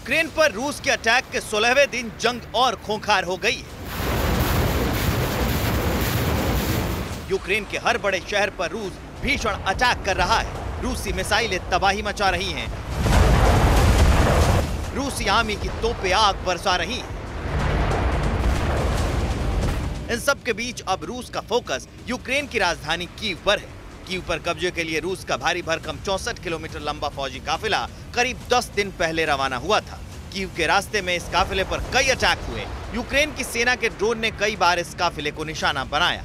Ukraine पर रूस के अटैक के 16वें दिन जंग और खूंखार हो गई है। यूक्रेन के हर बड़े शहर पर रूस भीषण अटैक कर रहा है। रूसी मिसाइलें तबाही मचा रही हैं। रूसी आर्मी की तोपें आग बरसा रही हैं। इन सब के बीच अब रूस का फोकस यूक्रेन की राजधानी कीव पर है। कीव पर कब्जे के लिए रूस का भारी भरकम 64 किलोमीटर लंबा फौजी काफिला करीब 10 दिन पहले रवाना हुआ था। कीव के रास्ते में इस काफिले पर कई अटैक हुए। यूक्रेन की सेना के ड्रोन ने कई बार इस काफिले को निशाना बनाया।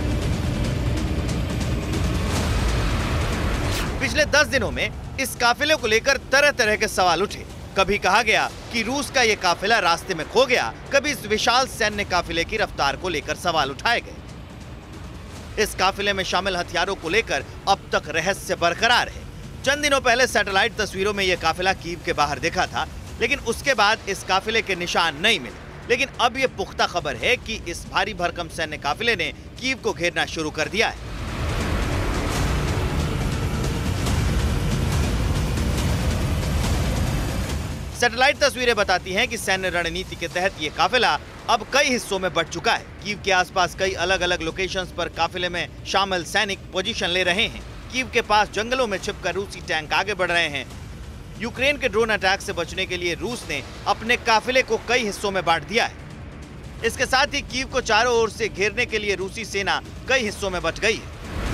पिछले 10 दिनों में इस काफिले को लेकर तरह तरह के सवाल उठे। कभी कहा गया कि रूस का ये काफिला रास्ते में खो गया, कभी इस विशाल सैन्य काफिले की रफ्तार को लेकर सवाल उठाए गए। इस काफिले में शामिल हथियारों को लेकर अब तक रहस्य बरकरार है। चंद दिनों पहले सैटेलाइट तस्वीरों में यह काफिला कीव के बाहर दिखा था, लेकिन उसके बाद इस काफिले के निशान नहीं मिले। लेकिन अब यह पुख्ता खबर है कि इस भारी भरकम सैन्य काफिले ने कीव को घेरना शुरू कर दिया है। सैटेलाइट तस्वीरें बताती हैं कि सैन्य रणनीति के तहत ये काफिला अब कई हिस्सों में बंट चुका है। कीव के आसपास कई अलग अलग लोकेशंस पर काफिले में शामिल सैनिक पोजीशन ले रहे हैं। कीव के पास जंगलों में छिपकर रूसी टैंक आगे बढ़ रहे हैं। यूक्रेन के ड्रोन अटैक से बचने के लिए रूस ने अपने काफिले को कई हिस्सों में बांट दिया है। इसके साथ ही कीव को चारों ओर से घेरने के लिए रूसी सेना कई हिस्सों में बंट गई है।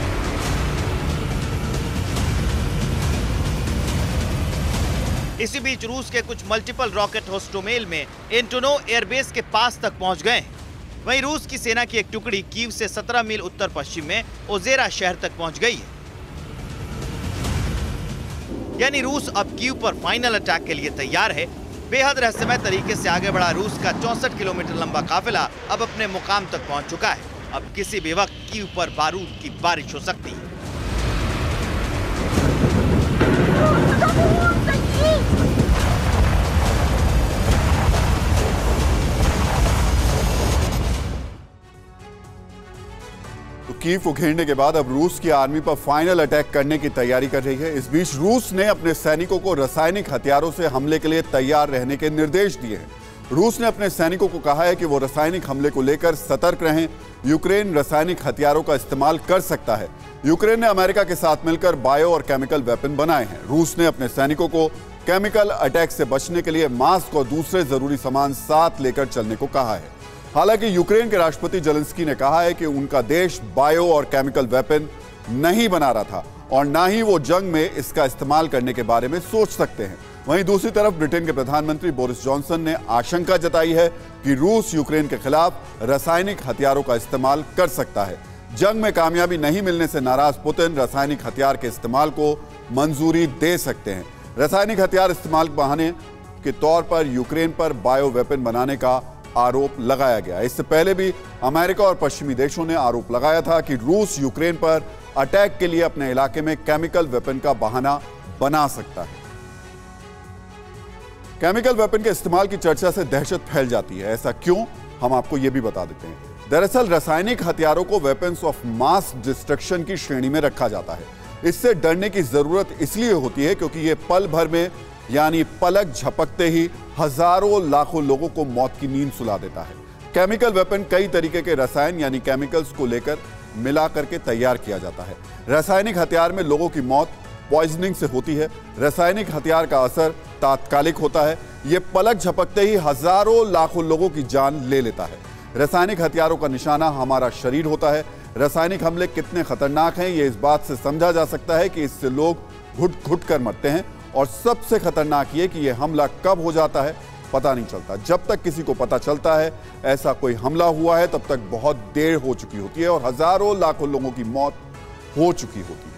इसी बीच रूस के कुछ मल्टीपल रॉकेट होस्टोमेल में एंटोनोव एयरबेस के पास तक पहुंच गए हैं। वहीं रूस की सेना की एक टुकड़ी कीव से 17 मील उत्तर पश्चिम में ओजेरा शहर तक पहुंच गई है। यानी रूस अब कीव पर फाइनल अटैक के लिए तैयार है। बेहद रहस्यमय तरीके से आगे बढ़ा रूस का 64 किलोमीटर लंबा काफिला अब अपने मुकाम तक पहुंच चुका है। अब किसी भी वक्त कीव पर बारूद की बारिश हो सकती है। तो कीव को घेरने के बाद अब रूस की आर्मी पर फाइनल अटैक करने की तैयारी कर रही है। इस बीच रूस ने अपने सैनिकों को रासायनिक हथियारों से हमले के लिए तैयार रहने के निर्देश दिए हैं। रूस ने अपने सैनिकों को कहा है कि वो रासायनिक हमले को लेकर सतर्क रहें। यूक्रेन रासायनिक हथियारों का इस्तेमाल कर सकता है। यूक्रेन ने अमेरिका के साथ मिलकर बायो और केमिकल वेपन बनाए हैं। रूस ने अपने सैनिकों को केमिकल अटैक से बचने के लिए मास्क और दूसरे जरूरी सामान साथ लेकर चलने को कहा है। हालांकि यूक्रेन के राष्ट्रपति जेलेंस्की ने कहा है कि उनका देश बायो और केमिकल वेपन नहीं बना रहा था और ना ही वो जंग में इसका इस्तेमाल करने के बारे में सोच सकते हैं। वहीं दूसरी तरफ ब्रिटेन के प्रधानमंत्री बोरिस जॉनसन ने आशंका जताई है कि रूस यूक्रेन के खिलाफ रासायनिक हथियारों का इस्तेमाल कर सकता है। जंग में कामयाबी नहीं मिलने से नाराज पुतिन रासायनिक हथियार के इस्तेमाल को मंजूरी दे सकते हैं। रासायनिक हथियार इस्तेमाल बहाने के तौर पर यूक्रेन पर बायो वेपन बनाने का आरोप लगाया गया। इससे पहले भी अमेरिका और पश्चिमी देशों ने आरोप लगाया था कि रूस यूक्रेन पर अटैक के लिए अपने इलाके में केमिकल वेपन का बहाना बना सकता है। केमिकल वेपन के इस्तेमाल की चर्चा से दहशत फैल जाती है। ऐसा क्यों, हम आपको यह भी बता देते हैं। दरअसल रासायनिक हथियारों को वेपन्स ऑफ मास डिस्ट्रक्शन की श्रेणी में रखा जाता है। इससे डरने की जरूरत इसलिए होती है क्योंकि यह पल भर में यानी पलक झपकते ही हजारों लाखों लोगों को मौत की नींद सुला देता है। केमिकल वेपन कई तरीके के रसायन यानी केमिकल्स को लेकर मिला करके तैयार किया जाता है। रासायनिक हथियार में लोगों की मौत पॉइजनिंग से होती है। रासायनिक हथियार का असर तात्कालिक होता है। यह पलक झपकते ही हजारों लाखों लोगों की जान ले लेता है। रासायनिक हथियारों का निशाना हमारा शरीर होता है। रासायनिक हमले कितने खतरनाक हैं ये इस बात से समझा जा सकता है कि इससे लोग घुट घुट कर मरते हैं। और सबसे खतरनाक ये कि यह हमला कब हो जाता है पता नहीं चलता। जब तक किसी को पता चलता है ऐसा कोई हमला हुआ है तब तक बहुत देर हो चुकी होती है और हजारों लाखों लोगों की मौत हो चुकी होती है।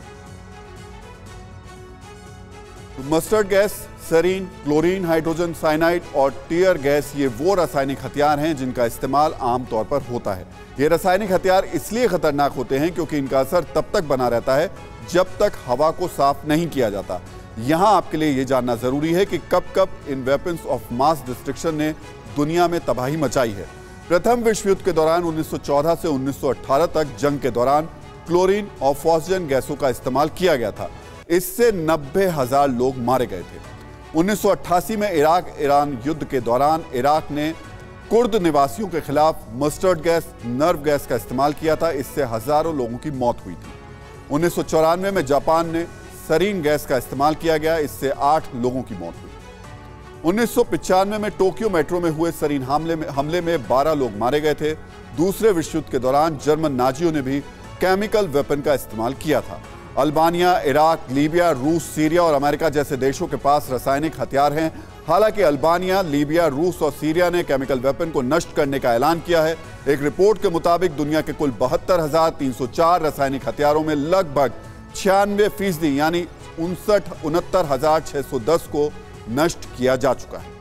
तो mustard gas, sarin, chlorine, hydrogen cyanide और टीयर गैस ये वो रासायनिक हथियार हैं जिनका इस्तेमाल आमतौर पर होता है। ये रासायनिक हथियार इसलिए खतरनाक होते हैं क्योंकि इनका असर तब तक बना रहता है जब तक हवा को साफ नहीं किया जाता। यहां आपके लिए यह जानना जरूरी है कि कब कब इन वेपन्स ऑफ मास डिस्ट्रक्शन ने दुनिया में तबाही मचाई है। प्रथम विश्व युद्ध के दौरान 1914 से 1918 तक जंग के दौरान क्लोरीन और फॉस्जन गैसों का इस्तेमाल किया गया था। इससे 90,000 लोग मारे गए थे। 1988 में इराक ईरान युद्ध के दौरान इराक ने कुर्द निवासियों के खिलाफ मस्टर्ड गैस, नर्व गैस का इस्तेमाल किया था। इससे हजारों लोगों की मौत हुई थी। 1994 में जापान ने सरीन गैस का इस्तेमाल किया गया, इससे 8 लोगों की मौत हुई। 1995 में टोक्यो मेट्रो में हुए सरीन हमले में 12 लोग मारे गए थे। दूसरे विश्व युद्ध के दौरान जर्मन नाजियों ने भी केमिकल वेपन का इस्तेमाल किया था। अल्बानिया, इराक, लीबिया, रूस, सीरिया और अमेरिका जैसे देशों के पास रासायनिक हथियार हैं। हालांकि अल्बानिया, लीबिया, रूस और सीरिया ने केमिकल वेपन को नष्ट करने का ऐलान किया है। एक रिपोर्ट के मुताबिक दुनिया के कुल 72,304 रासायनिक हथियारों में लगभग 96% यानी 69,610 को नष्ट किया जा चुका है।